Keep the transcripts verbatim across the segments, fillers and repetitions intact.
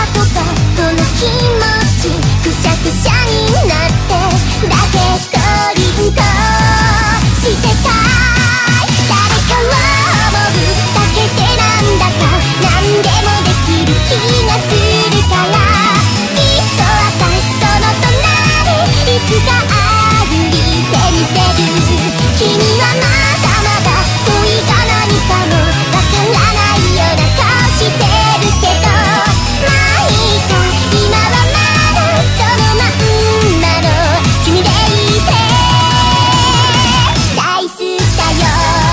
とかこの気持ちくしゃくしゃになってだけどりんとしてたい。誰かを思うだけでなんだか何でもできる気がするから、きっと私その隣いつか歩いてみせる。君はまだまだ恋が何かもわからないような顔してるけど、まあいいか今はまだそのまんまの君でいて大好きだよ。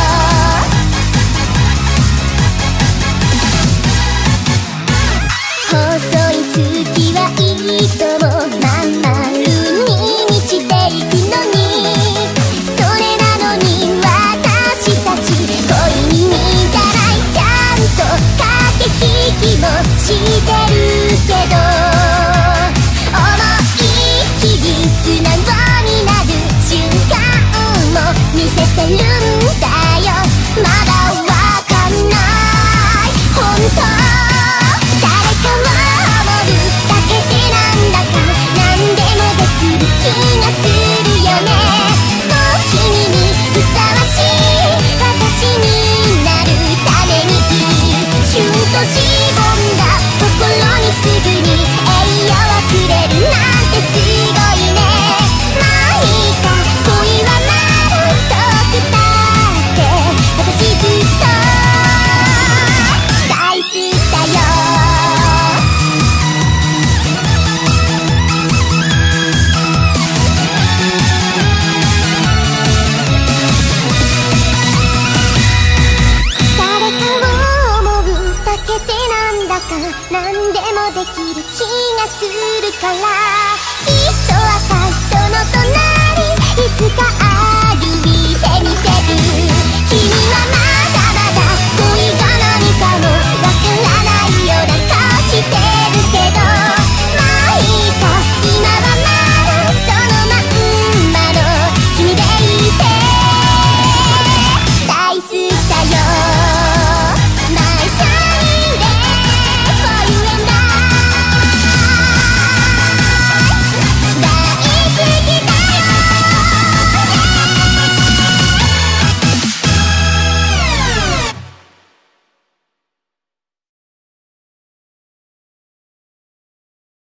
細い月はいつもまん丸に満ちていくのに、それなのに私たち恋に似たないちゃんと駆け引きもしてるけど、重い日々素直になる瞬間も見せてるんだよ。まだわかんない本当、誰かを思うだけでなんだか何でもできる気がするよね。そう君にふさわしい私になるためにシュンとしぼんだ心にすぐに栄養をくれるなんてすごいね。まあいいか恋はまだ遠くたって私ずっと大好きだよ。誰かを思うだけでなんだか何でもできる気がするから、きっと私その隣いつか